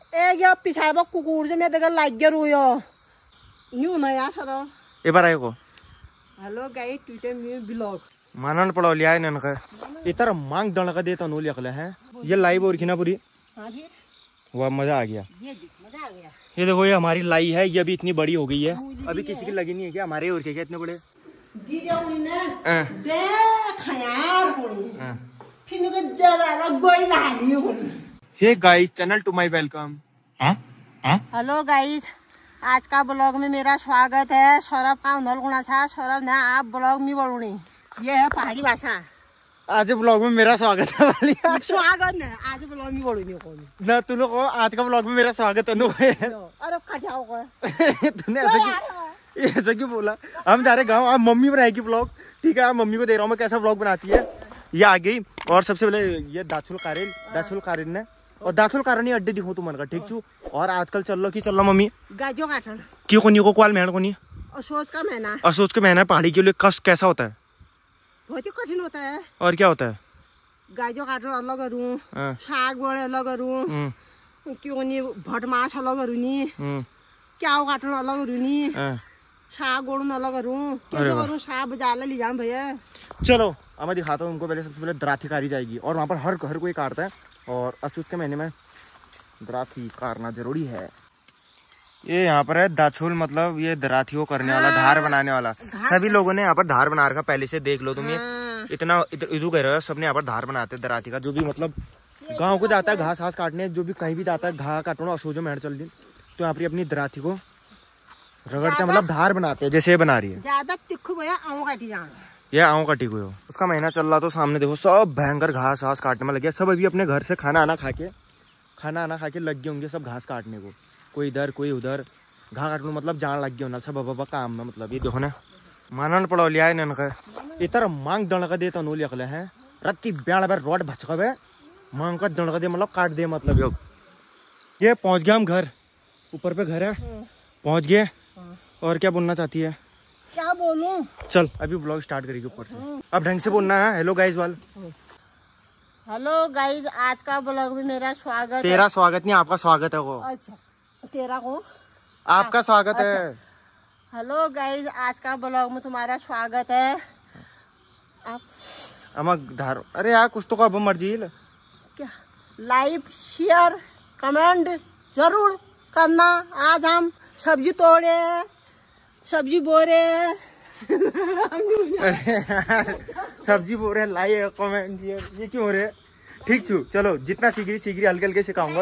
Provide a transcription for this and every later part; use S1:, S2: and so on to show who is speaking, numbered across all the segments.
S1: या पिछाड़ कुकुर मैं देखा लाग गया रोयो न्यू ना यार सर
S2: ए बार आयो को
S1: हेलो गाइस ट्विटर में ब्लॉग
S2: मानन पड़ो लिया है ननका इतर मांग दण का देता नो लिखले हैं ये लाइव और खिना पूरी।
S1: हां फिर
S2: वाह मजा आ गया,
S1: ये मजा आ गया।
S2: ये देखो ये हमारी लाई है, ये अभी इतनी बड़ी हो गई है, अभी किसी की लगी नहीं है क्या हमारे और क्या इतने बड़े
S1: दीदी उनी ने देख यार कोनी फिर मेरे को जरा गोई लानी कोनी।
S2: Hey guys channel to my welcome.
S1: Hello guys आज का ब्लॉग में मेरा स्वागत है। सौरभ का उन्हल गुणा था, सौरभ ने आप ब्लॉग में बोलूनी ये है पहाड़ी भाषा।
S2: आज ब्लॉग में मेरा स्वागत है वाली
S1: स्वागत नहीं आज ब्लॉग में बोलूनी कोनी
S2: ना तू लोग आज का ब्लॉग में मेरा स्वागत है।
S1: अरे खजाओ
S2: तूने ऐसा क्यों बोला? हम जा रहे गाँव, आप मम्मी बनाएगी ब्लॉग, ठीक है? आप मम्मी को दे रहा हूँ मैं कैसा ब्लॉग बनाती है। ये आ गई और सबसे पहले ये दाछुल कारेल ने और दाछुल कारण अड्डे दिखो तुम का ठीक छू। और आजकल चल लो मम्मी
S1: गाजो काटन
S2: क्यों कोनी को क्वाल मेहन कोनी
S1: असोच का महीना
S2: असोच के महीना पहाड़ी के लिए कष्ट कैसा होता है?
S1: बहुत ही कठिन होता है।
S2: और क्या होता है? गाजो
S1: काटन अलग करूँ, साग बड़े अलग करूँ, क्यों नहीं भट माछ अलग करूँ नी, क्या काटन अलग करूँ नी, साग गोड़न अलग करूँ, क्या साग बाजार ले जाऊँ भैया।
S2: चलो अब मैं दिखाता हूँ उनको। पहले सबसे पहले दराथी कारी जाएगी और वहाँ पर हर कोई काटता है और असुस के महीने में दराथी काटना जरूरी है। ये यहाँ पर है दाछुल, मतलब ये दराथी को करने वाला, धार बनाने वाला। सभी लोगों ने यहाँ पर धार बना रखा पहले से, देख लो तुम। ये इतना इधर कह रहे हो, सबने यहाँ पर धार बनाते हैं दराथी का। जो भी मतलब गाँव को जाता है घास काटने, जो भी कहीं भी जाता है घास काटना असोजो मेहर चल दी तो यहाँ पर अपनी दराथी को रगड़ते हैं, मतलब धार बनाते हैं जैसे ये बना रही है।
S1: ज्यादा तिखू भैया आऊँ काटी जाना,
S2: ये आऊँ काटी हुई हो। उसका महीना चल रहा तो सामने देखो सब भयंकर घास काटने में लग गया। सब अभी अपने घर से खाना आना खा के लग गए होंगे सब घास काटने को, कोई इधर कोई उधर। घास काटने मतलब जान लग गया होना सब अब काम में। मतलब ये देखो ना मानन पड़ो लिया है ननका इतर मांग दण का देता नो लिखले हैं रत्ती ब्याड़ बार रोड भचकबे मांग का दण का दे मतलब काट दे। मतलब ये पहुंच गया हम घर, ऊपर पे घर है, पहुंच गए। और क्या बोलना चाहती है?
S1: क्या बोलूं?
S2: चल अभी ब्लॉग स्टार्ट करेगी ऊपर से। अब ढंग से बोलना है। हेलो गाइस वाल।
S1: हेलो गाइस आज का ब्लॉग में मेरा स्वागत।
S2: तेरा स्वागत नहीं आपका स्वागत है वो।
S1: अच्छा तेरा को
S2: आपका स्वागत है।
S1: हेलो गाइस आज का ब्लॉग में तुम्हारा स्वागत है। आप
S2: धार अरे यार कुछ तो कर मर्जी
S1: क्या लाइक शेयर कमेंट जरूर करना। आज हम सब्जी तोड़े, सब्जी बोरे
S2: सब्जी बोरे लाइक कमेंट ये क्यों हो रहे? ठीक छू चलो जितना सीख रही हल्के सिखाऊंगा।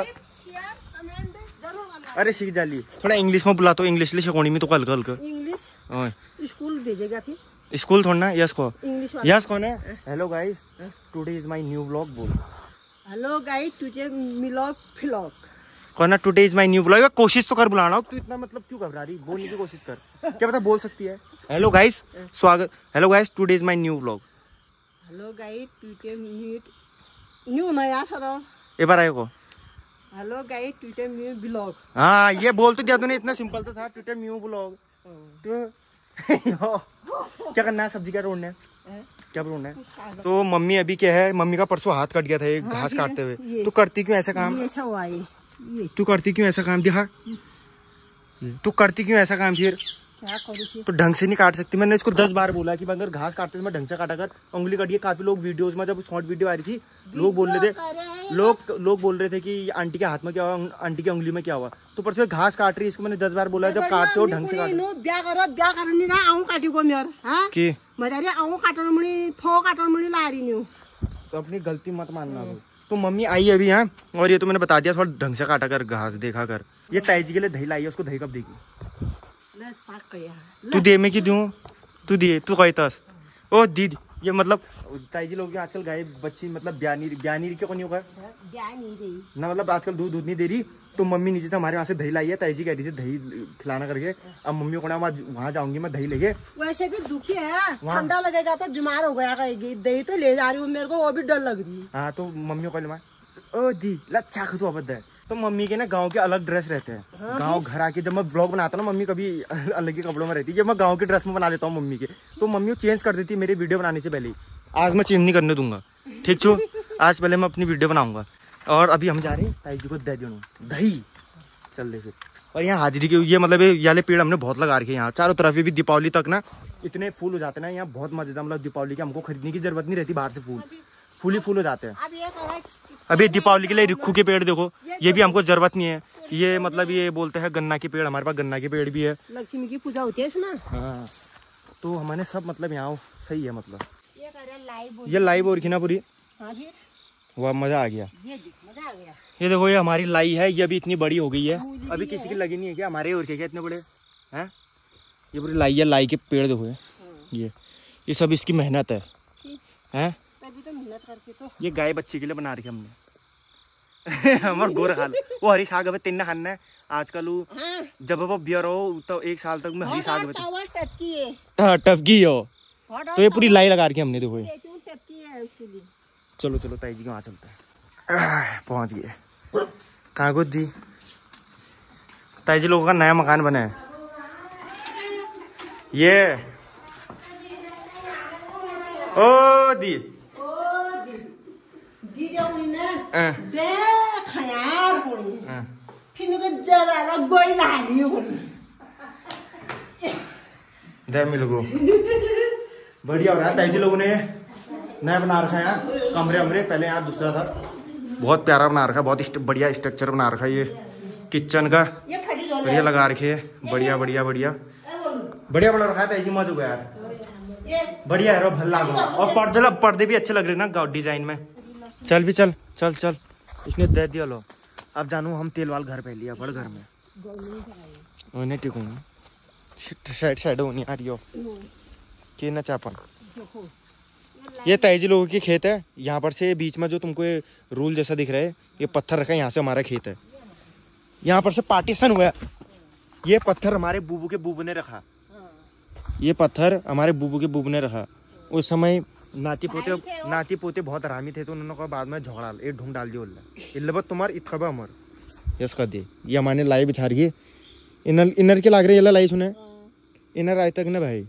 S2: अरे सीख जाली थोड़ा इंग्लिश में बुला तो इंग्लिश ले सिकोनी में तो हल्का
S1: इंग्लिश स्कूल भेजेगा फिर
S2: स्कूल थोड़ा ना। यस को
S1: इंग्लिश
S2: यस कौन है? Hello guys today is my new vlog बोल।
S1: हेलो गाइस टुडे व्लॉग
S2: कौन है? Today is my new vlog. कोशिश तो कर बुलाना, तू इतना मतलब क्यों घबरा रही? बोलने की कोशिश कर, क्या पता बोल सकती है। हेलो गाइस स्वागत। Hello guys today is my new vlog.
S1: Hello guys today new नया सर
S2: एक बार आयो को
S1: hello guys Twitter new blog.
S2: हाँ ये बोल तो दिया तूने, इतना सिंपल तो था ट्विटर न्यू ब्लॉग। तो क्या करना है? सब्जी क्या ढूंढना है? क्या ढूंढना है? तो मम्मी अभी क्या है, मम्मी का परसों हाथ कट गया था एक घास काटते हुए। तू करती क्यों ऐसा काम?
S1: ऐसा हुआ है
S2: तू करती क्यों ऐसा काम? दिखा तू करती क्यों ऐसा काम? फिर
S1: क्या करूँ?
S2: तो ढंग से नहीं काट सकती। मैंने इसको 10 बार बोला कि अगर घास काटते मैं ढंग से काटा कर, उंगली कटिए। काफी लोग वीडियोस में जब शॉर्ट वीडियो आ रही थी लोग बोल रहे थे कि आंटी के हाथ में क्या हुआ, आंटी की उंगली में क्या हुआ। तो परसों घास काट रही है, इसको मैंने 10 बार बोला जब काटते हो ढंग से काटो। तो अपनी गलती मत मानना। तो मम्मी आई अभी यहाँ और ये तो मैंने बता दिया थोड़ा ढंग से काटा कर, घास देखा कर। ये ताईजी के लिए दही लाई है, उसको दही कब देगी? तू दे में की दूं? तू दिए तू कहता ओ दीदी ये मतलब ताई जी लोग आजकल गाय बच्ची मतलब ब्यानी क्यों नहीं होगा ना, मतलब आजकल दूध नहीं दे रही। तो मम्मी नीचे से हमारे वहाँ से दही लाई है, ताई जी कह रही थी दही खिलाना करके। अब मम्मी को ना वहाँ जाऊंगी मैं दही लेके।
S1: वैसे भी दुखी है, ठंडा लगेगा तो बीमार हो गया कहेगी। दही तो ले जा रही हूँ, मेरे को वो भी डर लग रही है।
S2: हाँ तो मम्मी को ओ दी लच्छा खो अबद्ध है। तो मम्मी के ना गांव के अलग ड्रेस रहते हैं। हाँ, गांव घर आके जब मैं ब्लॉग बनाता हूँ ना, मम्मी कभी अलग ही कपड़ों में रहती है। जब मैं गांव के ड्रेस में बना लेता हूँ मम्मी के, तो मम्मी चेंज कर देती है मेरी वीडियो बनाने से पहले। आज मैं चेंज नहीं करने दूंगा, ठीक छो? आज पहले मैं अपनी वीडियो बनाऊंगा। और अभी हम जा रहे हैं ताई जी को दही चल रहे फिर। और यहाँ हाजिरी के ये मतलब ये वाले पेड़ हमने बहुत लगा रखे हैं यहाँ चारों तरफ। भी दीपावली तक ना इतने फूल हो जाते हैं ना यहाँ, बहुत मजेदार। मतलब दीपावली के हमको खरीदने की जरूरत नहीं रहती बाहर से, फूल ही फूल हो जाते हैं। अभी दीपावली के लिए रिक्खू के पेड़ देखो, ये भी हमको जरूरत नहीं है। ये मतलब ये बोलते हैं गन्ना के पेड़, हमारे पास गन्ना के पेड़ भी है।
S1: लक्ष्मी की पूजा होती है इसमें।
S2: हाँ तो हमारे सब मतलब यहाँ सही है। मतलब ये लाइव और ना पूरी, वाह मजा आ गया। ये देखो ये हमारी लाई है, ये अभी इतनी बड़ी हो गई है। अभी किसी की लगी नहीं है क्या, हमारे और क्या इतने बड़े हैं। ये पूरी लाई है, लाई के पेड़ देखो ये सब इसकी मेहनत है हैं। ये गाय बच्चे के लिए बना रही हमने। हमारे गोर खाल वो हरी साग अब 3 खाना है आजकल। जब वो बियर हो तो 1 साल तक में हरी साग टपकी हो। तो ये पूरी लाई लगा रखी हमने देखो ये। चलो चलो ताई जी के वहाँ चलते हैं। पहुँच गए। कहाँ को दी ताई जी लोगों का नया मकान बना है ये। ओ दी मिलो बढ़िया हो रहा है। ताई जी लोगों ने नया बना रखा है यहाँ कमरे वमरे। पहले यहाँ दूसरा था, बहुत प्यारा बना रखा है, बहुत बढ़िया स्ट्रक्चर बना रखा है ये किचन का। बढ़िया लगा रखे है, बढ़िया बढ़िया बढ़िया बढ़िया बना रखा है। ताई जी मजा हो गया यार, बढ़िया है भल लाग। और पर्दे भी अच्छे लग रहे ना डिजाइन में। चल भी चल चल चल इसने दे दिया लो। अब जानू हम तेल वाल घर पे लिया बड़ घर में उन्हें टिको साइड होनी आ रही हो कि न चापन। ये ताई जी लोगों की खेत है। यहाँ पर से बीच में जो तुमको ये रूल जैसा दिख रहा है, ये पत्थर रखा है, यहाँ से हमारा खेत है। यहाँ पर से पार्टीशन हुआ है। ये पत्थर हमारे बूबू के बूबू ने रखा, ये पत्थर हमारे बूबू के बूबू ने रखा। उस समय नाती पोते बहुत हरामी थे तो उन्होंने कहा बाद में झगड़ा एक ढूंढ डाल दिया तुम्हार इतखबा अमर यस कर दे। ये हमारे लाई बिछा रही है। इनर के लाग रहे ये लाई सुने इनर आए तक ना भाई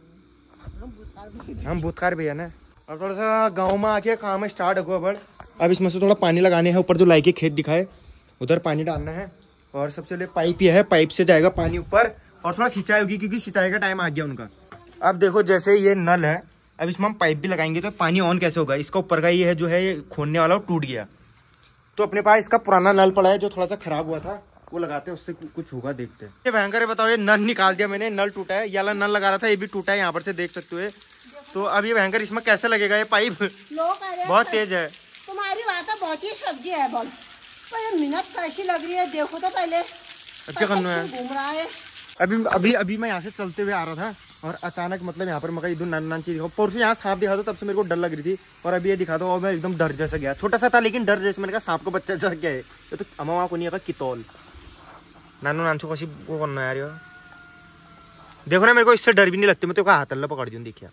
S2: हम भूतकार भैया ना। अब थोड़ा सा गांव में आके काम स्टार्ट हो गया। अब इसमें से थोड़ा पानी लगाने हैं। ऊपर जो लाई के खेत दिखाए उधर पानी डालना है। और सबसे पहले पाइप ये है, पाइप से जाएगा पानी ऊपर और थोड़ा सिंचाई होगी क्योंकि सिंचाई का टाइम आ गया उनका। अब देखो जैसे ये नल है, अब इसमें हम पाइप भी लगाएंगे तो पानी ऑन कैसे होगा। इसका ऊपर का ये है जो है ये खोलने वाला टूट गया। तो अपने पास इसका पुराना नल पड़ा है जो थोड़ा सा खराब हुआ था, वो लगाते हैं उससे कुछ होगा देखते हैं। ये भयंकर है बताओ। ये नल निकाल दिया मैंने, नल टूटा है। ये वाला नल लगा रहा था, ये भी टूटा है, यहाँ पर से देख सकते हो। तो अब ये भयंकर इसमें कैसे लगेगा ये पाइप बहुत तेज है।
S1: तुम्हारी बात बहुत ही सब्जी है बोल मिनट कैसी लग रही है देखो तो पहले
S2: क्या करना है।
S1: घूम रहा है
S2: अभी मैं यहाँ से चलते हुए आ रहा था और अचानक मतलब यहाँ पर मैं इधर नान चीज दिखा। परसों यहाँ सांप दिखा दो तब से मेरे को डर लग रही थी और अभी ये दिखा दो और मैं एकदम डर जैसा गया। छोटा सा था लेकिन डर जैसे मैंने कहा सांप का बच्चा जैसा गया है। ये तो अमा को नहीं आगा कितौल नानू नानसो कशी वो करना यार। देखो ना मेरे को इससे डर भी नहीं लगती। मैं तो हाथ अल्लाह पकड़ दूँ देखिए।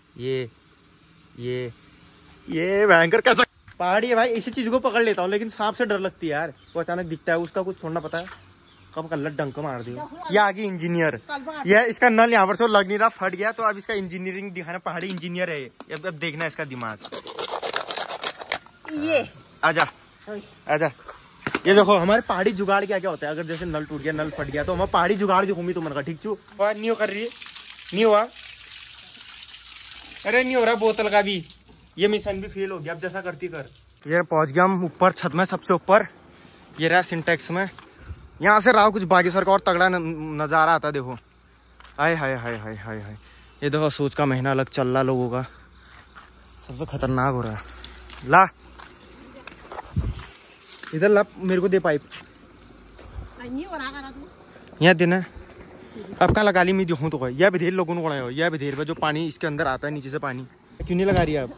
S2: ये भयंकर कैसा पहाड़ी है भाई। इसी चीज को पकड़ लेता हूँ लेकिन सांप से डर लगती है यार। वो अचानक दिखता है उसका कुछ छोड़ना पता है कब कल्लर डंक मार दिया। ये आगे इंजीनियर ये इसका नल यहाँ पर से लग नहीं रहा फट गया तो अब इसका इंजीनियरिंग दिखाना। पहाड़ी इंजीनियर है अब देखना इसका दिमाग।
S1: ये
S2: आजा आजा। ये देखो हमारे पहाड़ी जुगाड़ क्या क्या होता है। अगर जैसे नल टूट गया नल फट गया तो हमारे पहाड़ी जुगाड़ दिखूंगी तुम ठीक चू नहीं कर रही नहीं हुआ। अरे नहीं हो रहा बोतल का भी। ये मिशन भी फेल हो गया। अब जैसा करती कर। ये पहुंच गया हम ऊपर छत में सबसे ऊपर। ये रहा सिंटेक्स में। यहाँ से रहा कुछ बागेश्वर का और तगड़ा नज़ारा आता देखो। हाय हाय हाय हाय हाय हाय। ये देखो सोच का महीना अलग चल रहा लोगों का। सबसे खतरनाक हो रहा है। ला इधर ला मेरे को दे पाइप यहाँ देना। अब कहाँ लगा ली मैं दिखूँ तो यह विधेर लोगों को बनाया हो। यह विधेर में जो पानी इसके अंदर आता है नीचे से पानी क्यों नहीं लगा रही है।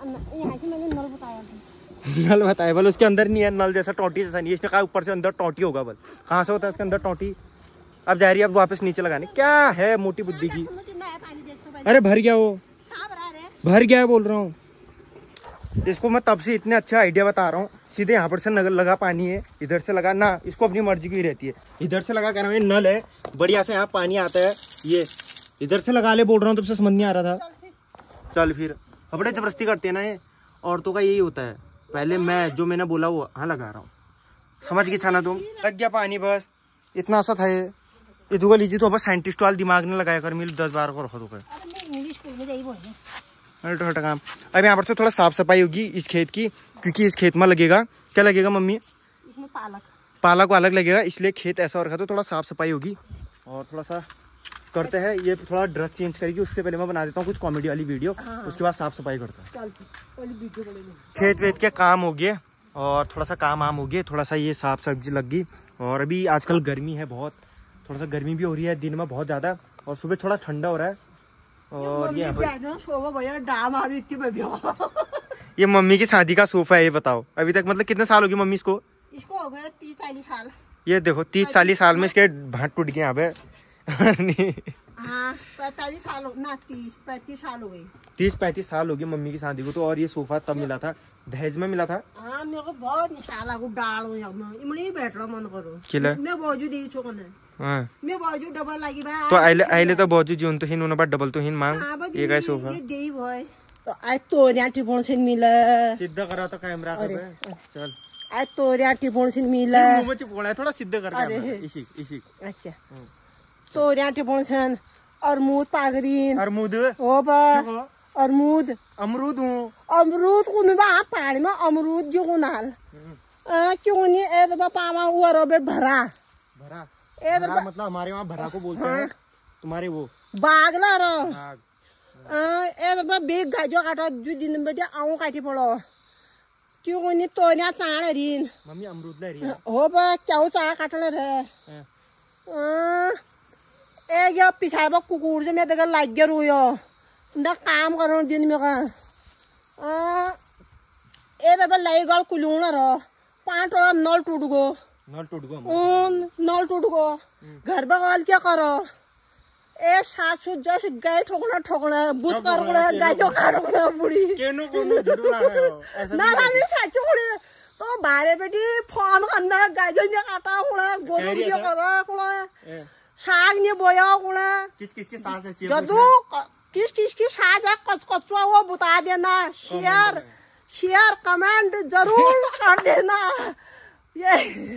S2: नल बताया बोल उसके अंदर नहीं है नल जैसा टोटी जैसा नहीं है। इसने कहा ऊपर से अंदर टोटी होगा बोल कहाँ से होता है इसके अंदर टोटी। अब जा रही है अब वापस नीचे लगाने। क्या है मोटी बुद्धि की। अरे भर गया वो भर गया बोल रहा हूँ। इसको मैं तब से इतने अच्छा आइडिया बता रहा हूँ। सीधे यहाँ पर से लगा पानी है इधर से लगा ना। इसको अपनी मर्जी की रहती है। इधर से लगा कह रहा हूँ ये नल है बढ़िया से यहाँ पानी आता है। ये इधर से लगा ले बोल रहा हूँ तब से समझ नहीं आ रहा था। चल फिर बड़े जबरदस्ती करते हैं ना ये औरतों का यही होता है। पहले मैं जो मैंने बोला वो हाँ लगा रहा हूँ। समझ गई छाना तुम? लग गया पानी बस, इतना सा था ये दुआ लीजिए तो बस साइंटिस्ट वाला दिमाग ने लगाया कर मिल 10-12 को रखो तो काम। अब यहाँ पर तो थोड़ा साफ सफाई होगी इस खेत की, क्योंकि इस खेत में लगेगा क्या लगेगा मम्मी?
S1: इसमें
S2: पालक वालक लगेगा, इसलिए खेत ऐसा हो रखा तो थोड़ा साफ सफाई होगी। और थोड़ा सा करते हैं, ये थोड़ा ड्रेस चेंज करेगी, उससे पहले मैं बना देता हूँ कुछ कॉमेडी वाली वीडियो, उसके बाद साफ सफाई करता हूँ। खेत वेत के काम हो गए और थोड़ा सा काम आम हो गया, थोड़ा सा ये साफ सब्जी लग गई। और अभी आजकल गर्मी है बहुत, थोड़ा सा गर्मी भी हो रही है दिन में बहुत ज़्यादा, और सुबह थोड़ा ठंडा हो रहा है। और ये मम्मी की शादी का सोफा है, ये बताओ अभी तक मतलब कितने साल हो गए मम्मी इसको
S1: हो गया 30-40 साल।
S2: ये देखो 30-40 साल में इसके भाट टूट गए यहाँ पे।
S1: 45 साल ना 30-35 साल हो गए।
S2: 30-35 साल हो गए मम्मी की शादी को तो। और ये सोफा तब मिला था, दहेज में मिला था।
S1: हाँ मेरे को बहुत निशाला को डालो इमड़ी बैठ रहा मन करो
S2: किला
S1: मैं बाजू दी छोकने
S2: हां
S1: मैं बाजू डबल लागी बा
S2: तो आइले तो बाजू जीवन तो हिन उन बार डबल तो हिन मांग ये गाय सोफा
S1: ये देई भय तो आज तोरिया टिपोन से मिला
S2: सीधा करा तो कैमरा कर चल
S1: आज तोरिया टिपोन से मिला
S2: मुंह में चिपकोना है, थोड़ा सीधा कर कैमरा इसी
S1: अच्छा तोरिया टिपोन से अमरूद पागरीन
S2: अमरूद
S1: ओ बा अमरूद अमरूद कुन बा पानी में अमरूद जो कुनाल क्यों नहीं ए तो पामा हुआ रोबे भरा ए तो
S2: मतलब हमारे वहाँ भरा को बोलते हैं, तुम्हारे वो
S1: बागला रो ए तो बेग गाजो काटा जो दिन बेटे आऊं काटी पड़ो क्यों नहीं तो ना चाण रिन
S2: मम्मी अमरूद ले रही है
S1: हो बा क्या चा काटले रे ए गया पिछाड़ बा कुकुर जे मैं देखा लाग गया रोयो ना काम करो दिन में का ए तो लाई गल कुलूना रो 5 नल टूट गो नल टूट गो घर बगल क्या करो ए सासू जैसे गाय ठोकना बुत करना गाय जो काटना बुढ़ी
S2: केनो कोनो झुडुला है ऐसा
S1: ना ना मैं साचू बुढ़ी तो बारे बेटी फोन करना गाय जो ने काटा हुआ गोरू जो करा कुला साग ने बोया कुला
S2: किस की सास है
S1: जदू किस की सास है कचकचुआ वो बता देना शेयर कमेंट जरूर कर देना ये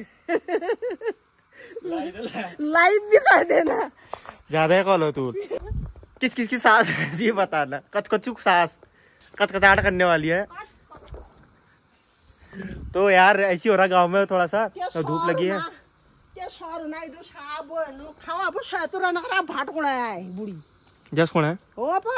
S1: लाइव भी कर देना
S2: ज्यादा कॉल हो तू किस की सास है ये बताना कचकचू सास कचकचाहट करने वाली है तो यार ऐसी हो रहा गांव में थोड़ा सा तो धूप लगी है जस कौन है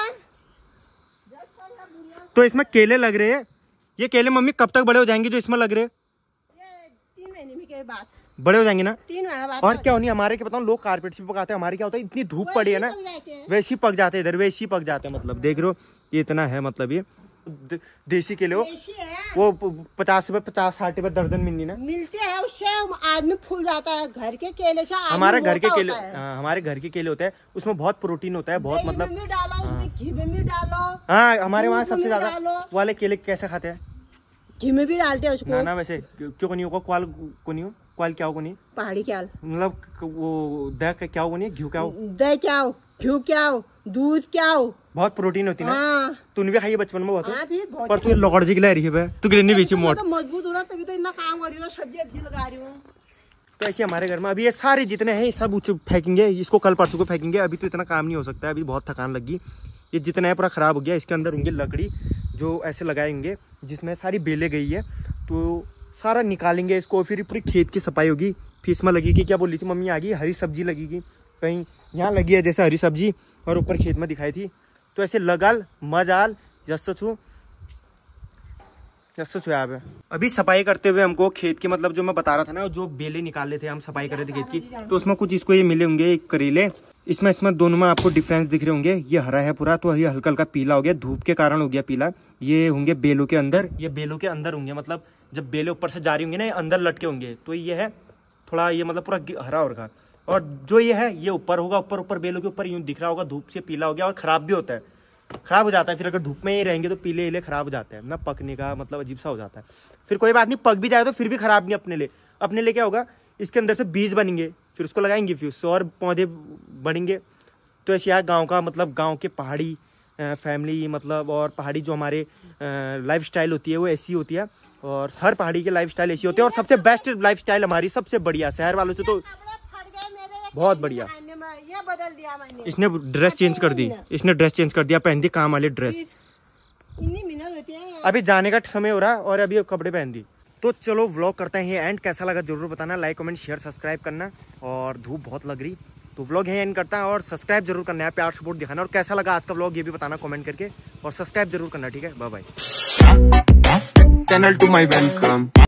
S2: तो इसमें केले लग रहे हैं ये केले मम्मी कब तक बड़े हो जाएंगे जो इसमें लग रहे हैं
S1: 3 महीने में के बाद
S2: बड़े हो जाएंगे ना
S1: 3 महीने बाद
S2: और क्या होनी हमारे क्या बताऊं लोग कारपेट से पकाते हैं हमारे क्या होता है इतनी धूप पड़ी है ना वैसे ही पक जाते हैं इधर वैसे ही पक जाते हैं मतलब देख रहे हो ये इतना है मतलब ये देसी केले वो 50 रुपए 50-60 रुपए दर्जन मिलनी ना
S1: मिलते हैं उससे आदमी फूल जाता है घर के केले से
S2: हमारे घर के केले हमारे घर के केले होते हैं उसमें बहुत प्रोटीन होता है बहुत मतलब
S1: घी में भी डालो
S2: हाँ हमारे वहाँ सबसे ज्यादा वाले केले कैसे खाते हैं
S1: घी में भी डालते हैं उसको
S2: ना वैसे क्यों नहीं होगा क्वाल को नहीं हो क्वाल क्या हो नहीं
S1: पहाड़ी क्याल
S2: मतलब वो दही क्या हो नहीं घी क्या हो
S1: दही क्या हो घी क्या हो दूध क्या हो
S2: बहुत प्रोटीन होती है ना तूने भी खाई है बचपन में बहुत पर तू लौड़ जी गिला रही है तू गिलनी बेची मोट
S1: मजबूत हो रहा तभी तो इतना काम कर रही हूँ सब्जी लगा रही हूँ
S2: तो ऐसे हमारे घर में अभी ये सारे जितने हैं सब फेंकेंगे इसको कल परसों को फेंकेंगे अभी तो इतना काम नहीं हो सकता है अभी बहुत थकान लगी ये जितना है पूरा खराब हो गया इसके अंदर होंगे लकड़ी जो ऐसे लगाएंगे जिसमें सारी बेले गई है तो सारा निकालेंगे इसको फिर पूरी खेत की सफाई होगी फिर इसमें लगेगी क्या बोल रही थी मम्मी आ गई हरी सब्जी लगेगी कहीं यहाँ लगी है जैसे हरी सब्जी और ऊपर खेत में दिखाई थी तो ऐसे लगाल मजाल जस्तो छू यहाँ पे अभी सफाई करते हुए हमको खेत की मतलब जो मैं बता रहा था ना जो बेले निकाले थे हम सफाई कर रहे थे खेत की तो उसमें कुछ इसको ये मिले होंगे करेले इसमें दोनों में आपको डिफरेंस दिख रहे होंगे ये हरा है पूरा तो ये हल्का हल्का पीला हो गया धूप के कारण हो गया पीला ये होंगे बेलों के अंदर ये बेलों के अंदर होंगे मतलब जब बेले ऊपर से जा रही होंगे ना अंदर लटके होंगे तो ये है थोड़ा ये मतलब पूरा हरा होगा और जो ये है ये ऊपर होगा ऊपर बेलों के ऊपर यूं दिख रहा होगा धूप से पीला हो गया और खराब भी होता है खराब हो जाता है फिर अगर धूप में ही रहेंगे तो पीले इले खराब हो जाते हैं ना पकने का मतलब अजीब सा हो जाता है फिर कोई बात नहीं पक भी जाए तो फिर भी खराब नहीं अपने लिए क्या होगा इसके अंदर से बीज बनेंगे फिर उसको लगाएंगे फिर उससे और पौधे बढ़ेंगे तो ऐसे यार गाँव का मतलब गाँव के पहाड़ी फैमिली मतलब और पहाड़ी जो हमारे लाइफ स्टाइल होती है वो ऐसी होती है और हर पहाड़ी के लाइफस्टाइल ऐसी होते हैं और सबसे बेस्ट लाइफस्टाइल हमारी सबसे बढ़िया, शहर वालों से तो बहुत बढ़िया।
S1: ये बदल दिया मैंने।
S2: इसने ड्रेस चेंज कर दी, इसने ड्रेस चेंज कर दिया, पहन दी काम वाली ड्रेस।
S1: इतनी मेहनत होती है।
S2: अभी जाने का समय हो रहा है और अभी कपड़े पहन दी। तो चलो व्लॉग करते हैं एंड, कैसा लगा जरूर बताना, लाइक कमेंट शेयर सब्सक्राइब करना। और धूप बहुत लग रही तो व्लॉग यहीं एंड करता है और सब्सक्राइब जरूर करना है, प्यार सपोर्ट दिखाना। और कैसा लगा आज का व्लॉग ये भी बताना कमेंट करके और सब्सक्राइब जरूर करना, ठीक है। Bye bye.
S3: channel to my welcome.